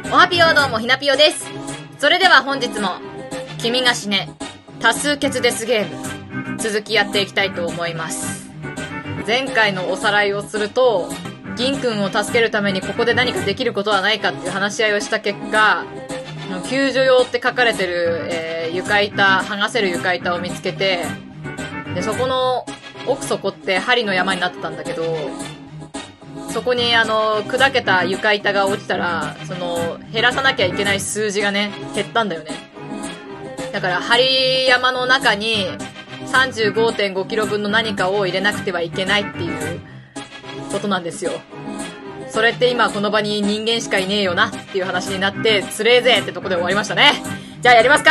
おはぴよどうもひなぴよです。それでは本日も君が死ね多数決デスゲーム続きやっていきたいと思います。前回のおさらいをすると、銀くんを助けるためにここで何かできることはないかっていう話し合いをした結果、救助用って書かれてる、床板、剥がせる床板を見つけて、でそこの奥底って針の山になってたんだけど、そこに砕けた床板が落ちたら、減らさなきゃいけない数字がね、減ったんだよね。だから針山の中に 35.5 キロ分の何かを入れなくてはいけないっていうことなんですよ。それって今この場に人間しかいねえよなっていう話になって、つれえぜってとこで終わりましたね。じゃあやりますか。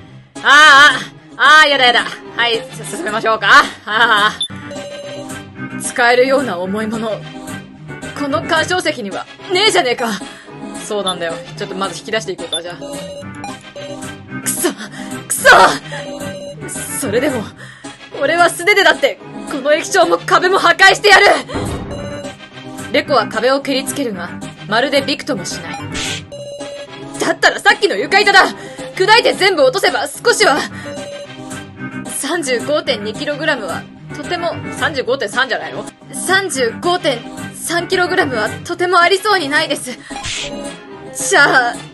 やだ。はい、進めましょうか。使えるような重いもの、この干渉石にはねえじゃねえか。そうなんだよ。ちょっとまず引き出していこうか、じゃあ。くそそれでも、俺は素手でだって、この液晶も壁も破壊してやる。レコは壁を蹴りつけるが、まるでびくともしない。だったらさっきの床板だ。砕いて全部落とせば少しは。35.2kg はとても、35.3 じゃないの？ 35.3kg はとてもありそうにないです。じゃあ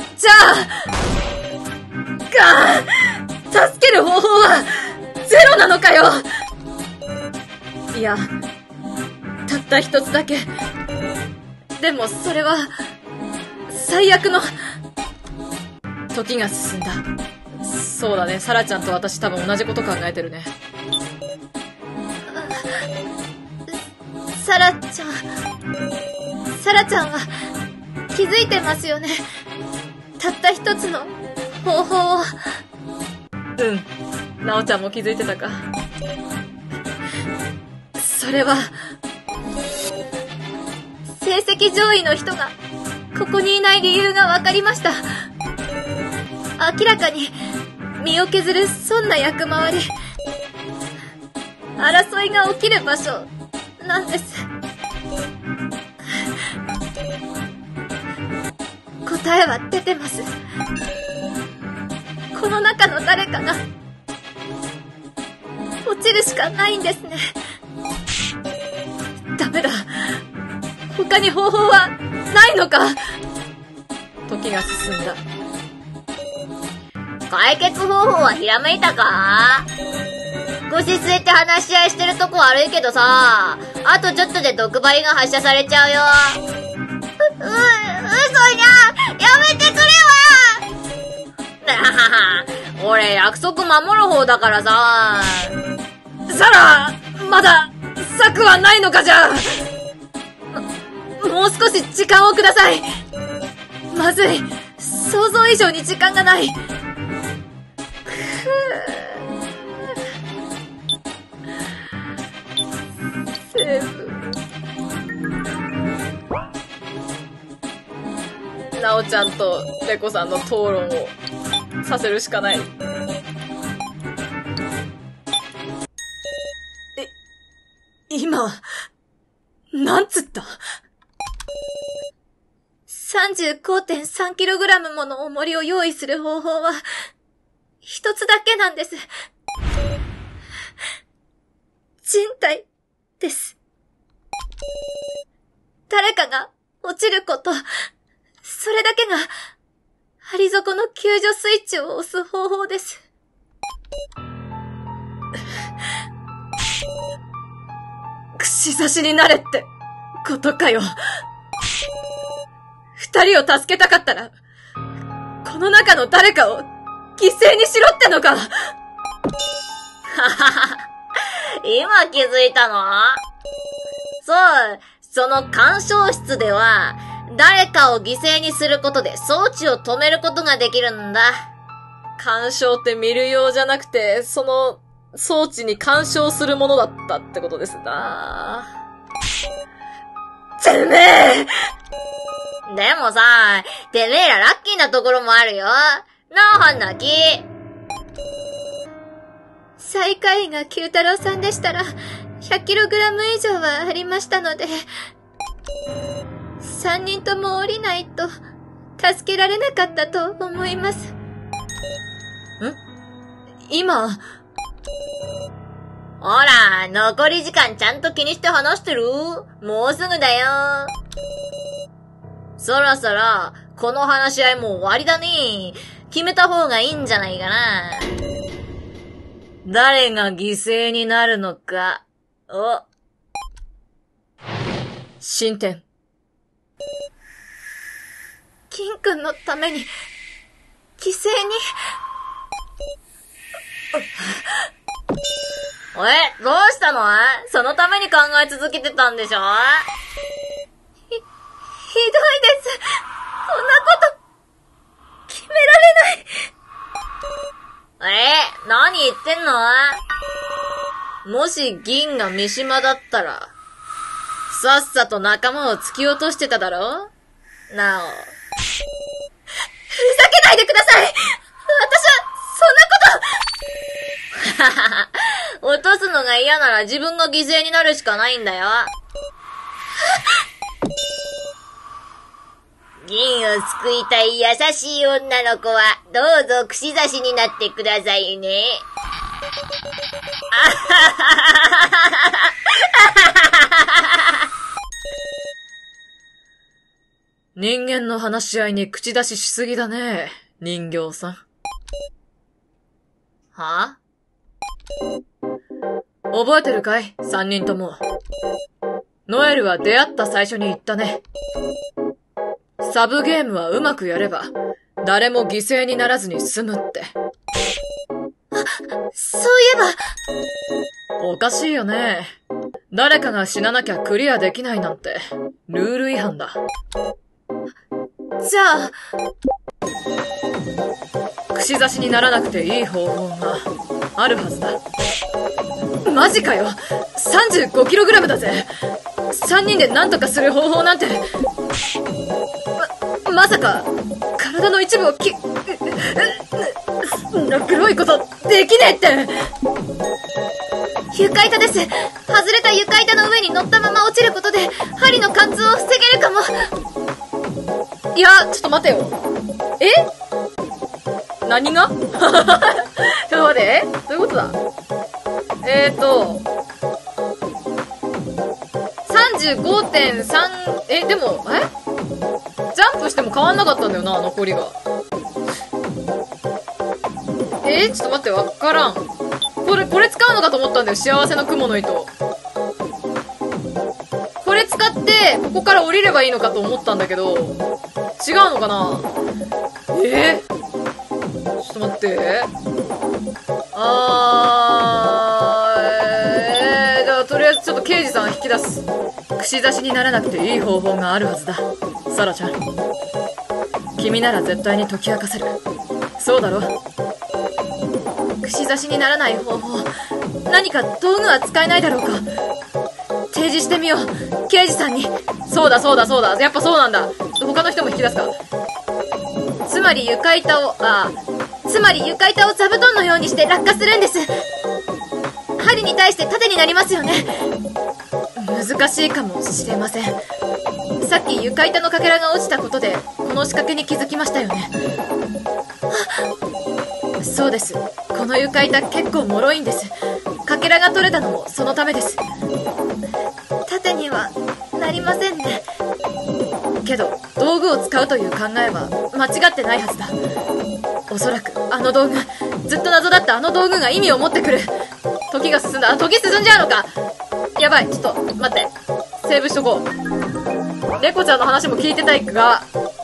助ける方法はゼロなのかよ。いや、たった一つだけ。でもそれは最悪の。時が進んだ。そうだね、サラちゃんと私多分同じこと考えてるね。サラちゃんは気づいてますよね。たった一つの方法を。なおちゃんも気づいてたか。それは成績上位の人がここにいない理由が分かりました。明らかに身を削る損な役回り、争いが起きる場所なんです。答えは出てます。この中の誰かが落ちるしかないんですね。ダメだ。他に方法はないのか。時が進んだ。 解決方法はひらめいたか？腰据えて話し合いしてるとこ悪いけどさ、あとちょっとで毒針が発射されちゃうよ。嘘じゃやめてくれわ俺約束守る方だからさ。 サラ、まだ策はないのか。じゃあもう少し時間をください。まずい、想像以上に時間がない。セーブ。なおちゃんとレコさんの討論をさせるしかない。今なんつった？ 35.3kg もの重りを用意する方法は一つだけなんです。人体です。誰かが落ちること、それだけが針底の救助スイッチを押す方法です。 串刺しになれってことかよ。二人を助けたかったら、この中の誰かを犠牲にしろってのか。 今気づいたの？そう、その干渉室では、誰かを犠牲にすることで装置を止めることができるんだ。 干渉って見る用じゃなくて、その装置に干渉するものだったってことですな。てめえ！ でもさ、てめえらラッキーなところもあるよ。なあ、はんなき。 最下位が九太郎さんでしたら、100kg 以上はありましたので、3人とも降りないと助けられなかったと思います。 今。 ほら、残り時間ちゃんと気にして話してる？もうすぐだよ。そろそろ、この話し合いもう終わりだね。決めた方がいいんじゃないかな。誰が犠牲になるのか。 進展。 金くんのために、犠牲に。 どうしたの？そのために考え続けてたんでしょ？ ひどいです。そんなこと、決められない。 何言ってんの？もし銀が三島だったら、さっさと仲間を突き落としてただろ？なお。 ふざけないでください！私は、そんなこと落とすのが嫌なら自分が犠牲になるしかないんだよ。銀を救いたい優しい女の子は、どうぞ串刺しになってくださいね。 人間の話し合いに口出ししすぎだね、人形さん。 は？ 覚えてるかい？ 3 人とも。ノエルは出会った最初に言ったね。サブゲームはうまくやれば、誰も犠牲にならずに済むって。 そういえば。 おかしいよね。誰かが死ななきゃクリアできないなんて、ルール違反だ。 じゃあ、 串刺しにならなくていい方法があるはずだ。マジかよ。 35kg だぜ。3人で何とかする方法なんて。まさか、体の一部をそんな黒いことできねえって。 床板です。外れた床板の上に乗ったまま落ちることで、針の貫通を防げるかも。 いや、ちょっと待てよ。何がちょっと待って、どういうことだ。35.3、でも、ジャンプしても変わんなかったんだよな、残りが。ちょっと待って、わからん。これ使うのかと思ったんだよ、幸せの雲の糸。これ使って、ここから降りればいいのかと思ったんだけど、違うのかな？ちょっと待って。じゃあ、とりあえずちょっと刑事さん引き出す。串刺しにならなくていい方法があるはずだ。サラちゃん。君なら絶対に解き明かせる。そうだろ？串刺しにならない方法、何か道具は使えないだろうか。提示してみよう、刑事さんに。そうだ。やっぱそうなんだ。他の人も引き出すか。つまり床板を座布団のようにして落下するんです。針に対して縦になりますよね。難しいかもしれません。さっき床板のかけらが落ちたことで、この仕掛けに気づきましたよね。そうです。この床板結構脆いんです。かけらが取れたのもそのためです。 縦にはなりませんね。 けど、道具を使うという考えは間違ってないはずだ。おそらくあの道具、ずっと謎だったあの道具が意味を持ってくる。時が進んだ。時進んじゃうのか。やばい、ちょっと待って、セーブしとこう。猫ちゃんの話も聞いてたいが、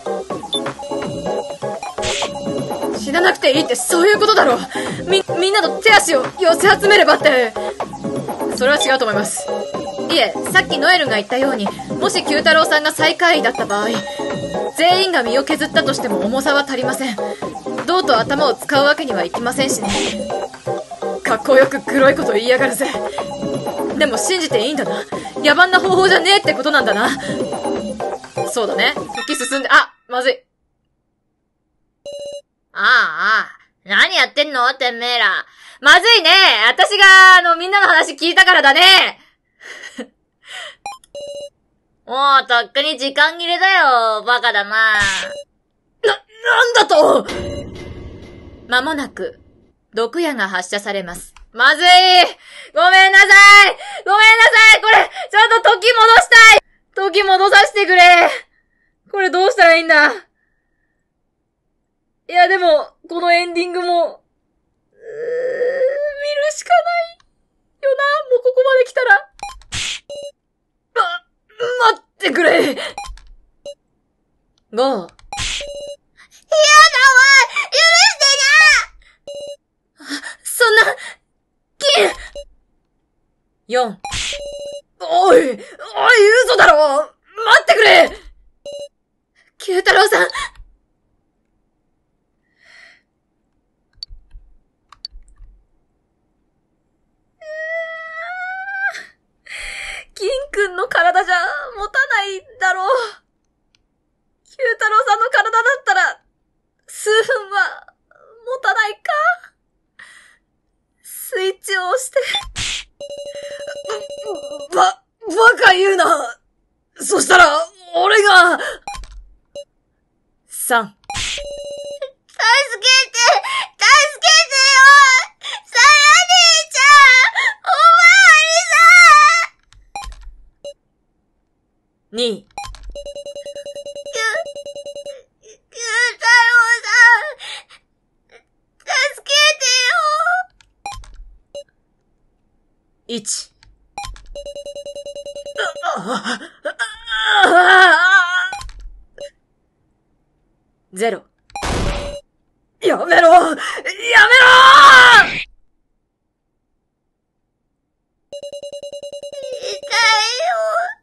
死ななくていいってそういうことだろう。みんなの手足を寄せ集めればって。それは違うと思います。いえ、さっきノエルが言ったように、もし九太郎さんが最下位だった場合、全員が身を削ったとしても重さは足りません。銅と頭を使うわけにはいきませんしね。かっこよく黒いこと言いやがるぜ。でも信じていいんだな。野蛮な方法じゃねえってことなんだな。そうだね。時進んで、まずい。 何やってんのてめえら。まずいね。私が、みんなの話聞いたからだね。もう、とっくに時間切れだよ。バカだな。 なんだと！間もなく、毒矢が発射されます。まずい！ごめんなさい！ごめんなさい！これ、ちょっと時戻したい！時戻させてくれ！これどうしたらいいんだ？いやでも、このエンディングも、見るしかないよな、もうここまで来たら。待ってくれ！ 5。 やだわ！許してな！ そんな、 4。おい、嘘だろ！待ってくれ！ 九太郎さん。金くんの体じゃ持たないだろう。九太郎さんの体だったら、数分は持たないか。スイッチを押して。 バカ言うな。そしたら、俺が。3。 助けてよ！さや姉ちゃん！おまわりさん！ 2。 九太郎さん！助けてよ！ 1。0。やめろ！やめろ！ 痛いよ。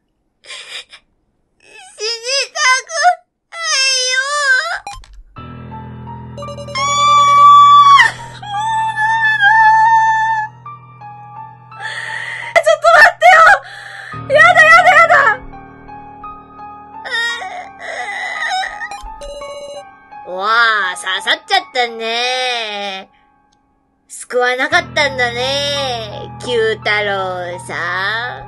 死にたくないよ。 ちょっと待ってよ！やだ！ わあ、刺さっちゃったね。救わなかったんだね、九太郎さ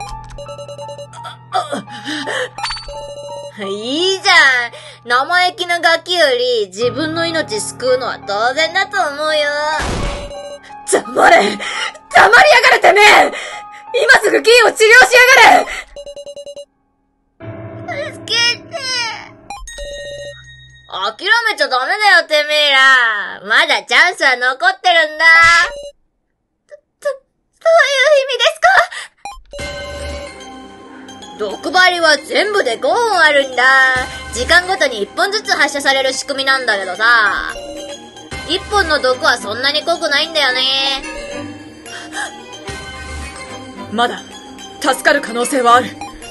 ん。いいじゃん。生意気なガキより自分の命救うのは当然だと思うよ。 黙りやがれてめえ！今すぐ金を治療しやがれ！ 助けて。諦めちゃダメだよ、てめえら。まだチャンスは残ってるんだ。どういう意味ですか？毒針は全部で5本あるんだ。時間ごとに1本ずつ発射される仕組みなんだけどさ。1本の毒はそんなに濃くないんだよね。 まだ、助かる可能性はある。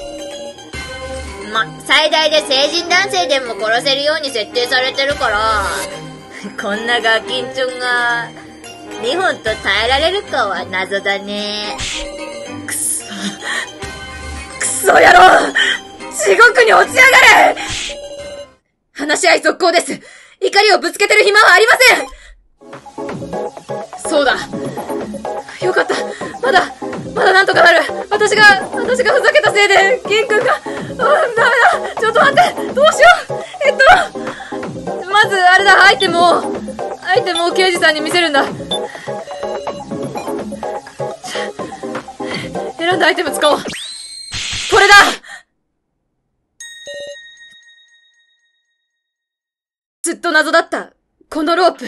最大で成人男性でも殺せるように設定されてるから、こんなガキンチョンが、2本と耐えられるかは謎だね。 くそ野郎！地獄に落ちやがれ！話し合い続行です。怒りをぶつけてる暇はありません！そうだ。よかった。まだなんとかなる。私がふざけたせいで、銀くんが、ダメだ。ちょっと待って。どうしよう。まず、あれだ、アイテムを刑事さんに見せるんだ。選んだアイテム使おう。これだ！ずっと謎だった、このロープ。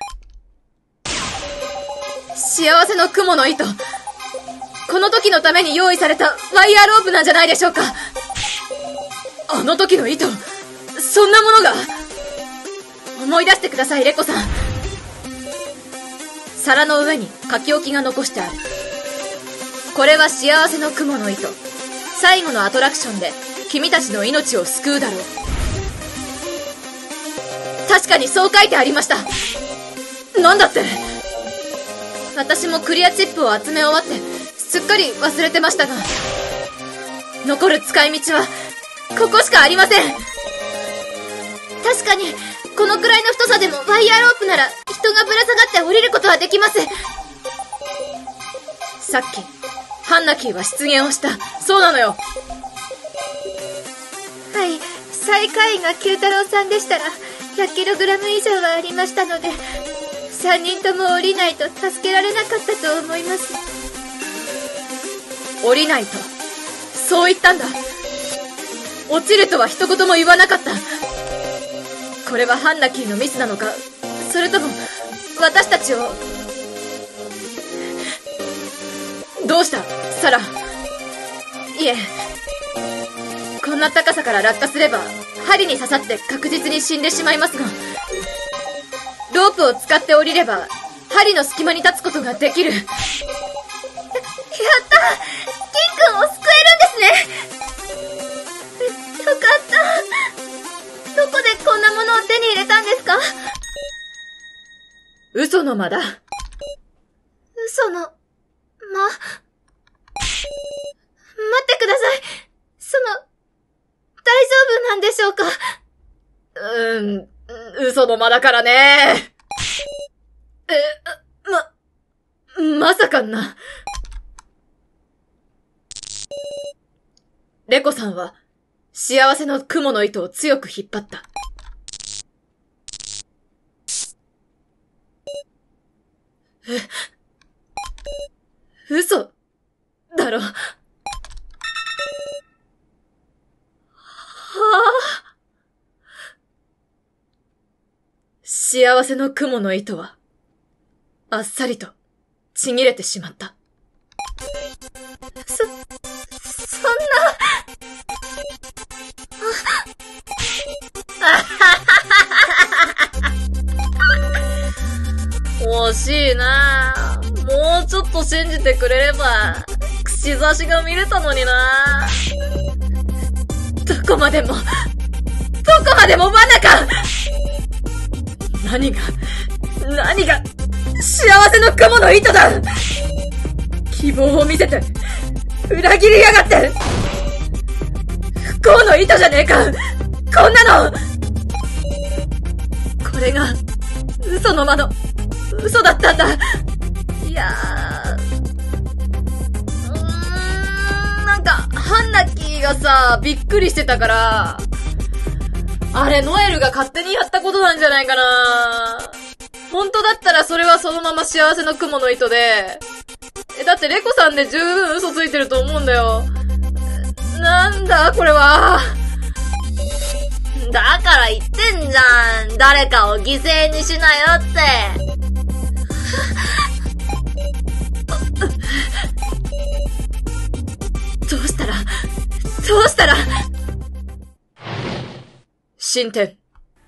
幸せの雲の糸。この時のために用意されたワイヤーロープなんじゃないでしょうか。あの時の糸、そんなものが。思い出してください、レコさん。皿の上に書き置きが残してある。これは幸せの雲の糸。最後のアトラクションで君たちの命を救うだろう。確かにそう書いてありました。なんだって？私もクリアチップを集め終わってすっかり忘れてましたが、残る使い道はここしかありません。確かにこのくらいの太さでもワイヤーロープなら人がぶら下がって降りることはできます。さっきハンナキーは出現をした。そうなのよ。 はい、 最下位が九太郎さんでしたら 100kg 以上はありましたので、3人とも降りないと助けられなかったと思います。 降りないと、そう言ったんだ。落ちるとは一言も言わなかった。これはハンナキーのミスなのか、それとも私たちを。どうしたサラ。いえ、こんな高さから落下すれば針に刺さって確実に死んでしまいますが、ロープを使って降りれば針の隙間に立つことができる。 やった！金くんを救えるんですね。よかった。どこでこんなものを手に入れたんですか？ 嘘の間だ。 嘘の間？待ってください。大丈夫なんでしょうか？ 嘘の間だからね。まさかな。レコさんは幸せの雲の糸を強く引っ張った。嘘だろ。はあ。幸せの雲の糸はあっさりとちぎれてしまった。 そんな。 惜しいな。もうちょっと信じてくれれば串刺しが見れたのにな。どこまでも罠か。何が幸せの雲の糸だ。希望を見せて裏切りやがって。不幸の糸じゃねえかこんなの。これが嘘の間の嘘だったんだ。いやなんかハンナキーがさびっくりしてたから、あれノエルが勝手にやったことなんじゃないかな。本当だったらそれはそのまま幸せの雲の糸で、だってレコさんで十分嘘ついてると思うんだよ。なんだこれは。 だから言ってんじゃん。誰かを犠牲にしなよって。 どうしたら進展。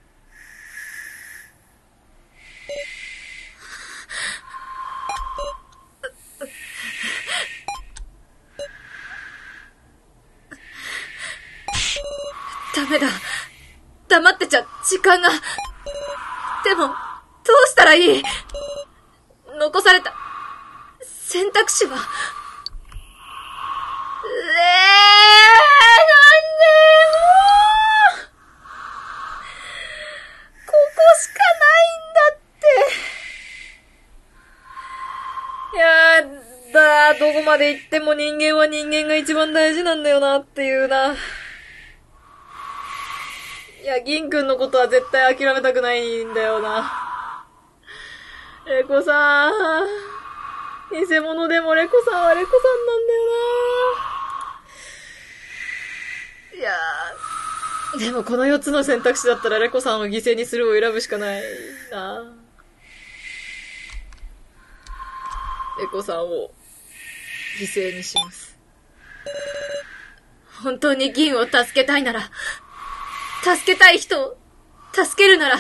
ダメだ。黙ってちゃ時間が。でもどうしたらいい？残された選択肢は。なんでここしかないんだって。やだ、どこまで行っても人間は人間が一番大事なんだよなっていうな。いや、銀くんのことは絶対諦めたくないんだよな。レコさん、偽物でもレコさんはレコさんなんだよな。いやー、でもこの4つの選択肢だったらレコさんを犠牲にするを選ぶしかないな。レコさんを犠牲にします。本当に銀を助けたいなら、助けたい人を助けるなら、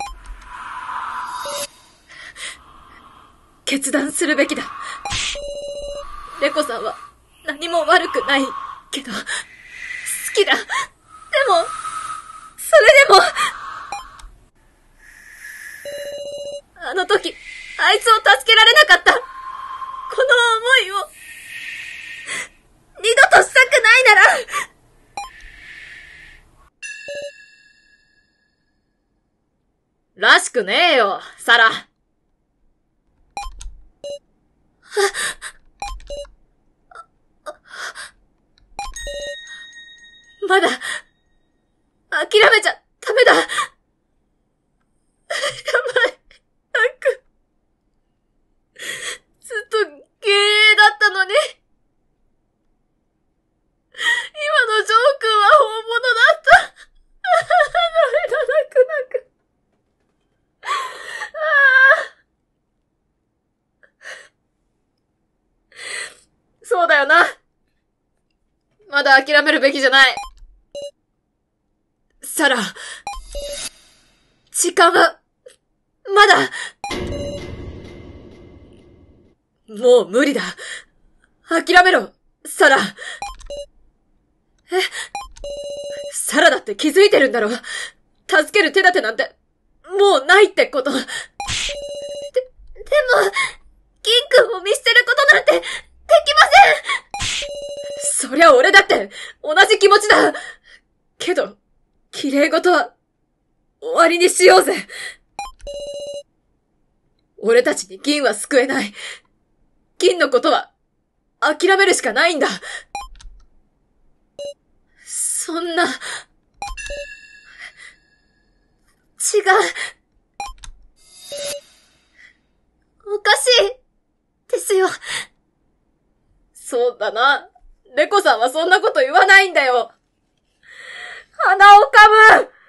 決断するべきだ。レコさんは何も悪くないけど、好きだ。でも、それでも、あの時、あいつを助けられなかった。この思いを、二度としたくないなら、らしくねえよ、サラ。まだ、 諦めちゃダメだ。やばい。ずっと幻影だったのに。今のジョー君は本物だった。泣く。そうだよな。まだ諦めるべきじゃない。サラ、時間は、まだ。もう無理だ。諦めろ、サラ。サラだって気づいてるんだろ。助ける手立てなんて、もうないってこと。でも、銀君を見捨てることなんて、できません。そりゃ俺だって、同じ気持ちだ。けど、綺麗事は、終わりにしようぜ。俺たちに銀は救えない。銀のことは、諦めるしかないんだ。そんな、違う。おかしい、ですよ。そうだな。レコさんはそんなこと言わないんだよ。鼻を噛む。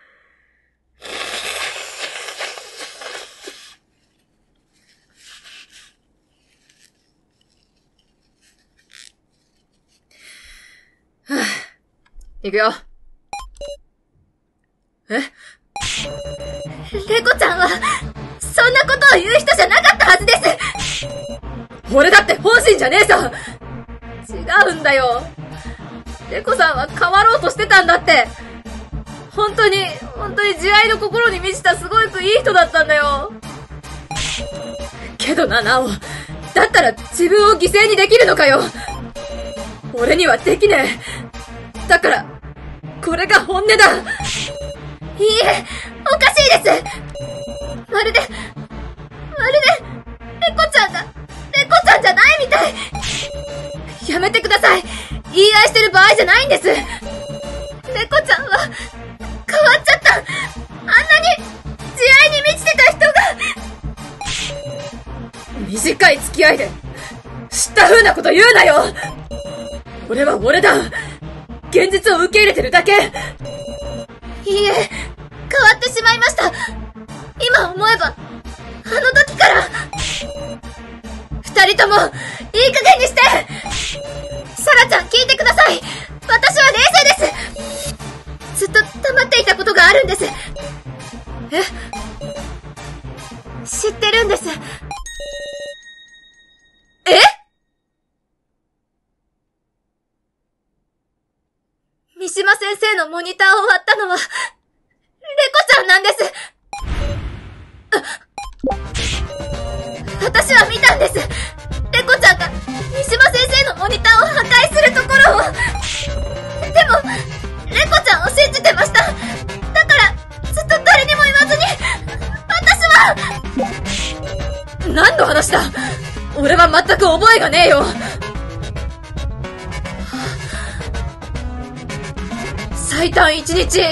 行くよ。レコちゃんは、そんなことを言う人じゃなかったはずです。俺だって本心じゃねえさ。違うんだよ。レコさんは変わろうとしてたんだって。本当に慈愛の心に満ちたすごくいい人だったんだよ。けどな、ナオ。だったら自分を犠牲にできるのかよ。俺にはできねえ。だから、これが本音だ。いいえ、おかしいです。まるで、レコちゃんじゃないみたい。やめてください。言い合いしてる場合じゃないんです。レコちゃんは、変わっちゃった。あんなに、慈愛に満ちてた人が。短い付き合いで、知った風なこと言うなよ。俺は俺だ。現実を受け入れてるだけ。いいえ、変わってしまいました。今思えば、あの時から。二人とも、いい加減にして。サラちゃん聞いてください。私は冷静です。ずっと黙っていたことがあるんです。知ってるんです。三島先生のモニターを割ったのは、レコちゃんなんです。私は見たんです。レコちゃんが三島先生のモニターを破壊するところを。でも、レコちゃんを信じてました。だから、ずっと誰にも言わずに、私は。何の話だ。俺は全く覚えがねえよ。最短1日。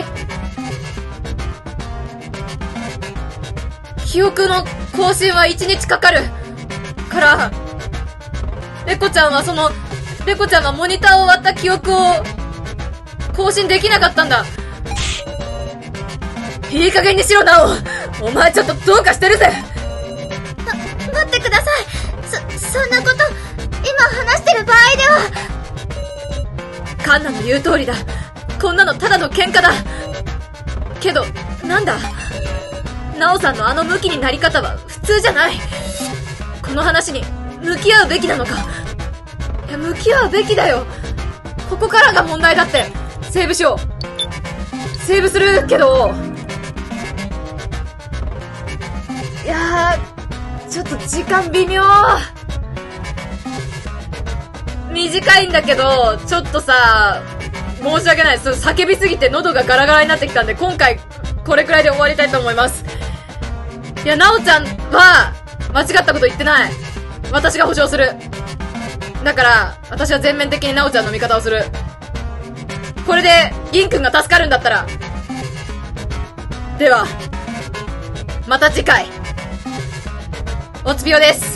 記憶の更新は1日かかる。から、レコちゃんはモニターを割った記憶を更新できなかったんだ。いい加減にしろ、ナオ。お前ちょっとどうかしてるぜ。待ってください。そんなこと、今話してる場合では。カンナの言う通りだ。こんなのただの喧嘩だ。けど、なんだ。ナオさんのあの向きになり方は普通じゃない。この話に向き合うべきなのか。いや、向き合うべきだよ。ここからが問題だって。セーブしよう。セーブするけど。いやー、ちょっと時間微妙。短いんだけど、ちょっとさ、申し訳ない。叫びすぎて喉がガラガラになってきたんで、今回これくらいで終わりたいと思います。いや、ナオちゃんは間違ったこと言ってない。私が保証する。だから私は全面的にナオちゃんの味方をする。これで銀くんが助かるんだったらでは、また次回。おつぴよです。